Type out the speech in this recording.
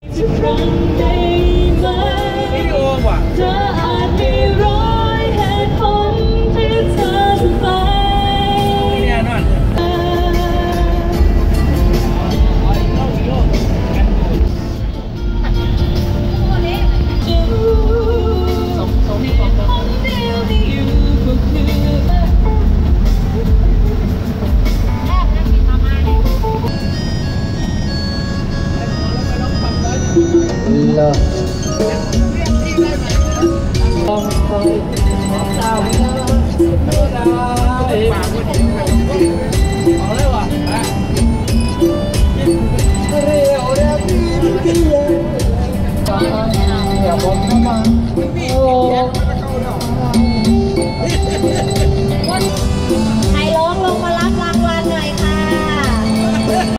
จะครั้งได้ไหมเธออาจมีร้อยเหตุผลที่เธอจะไปเลิศ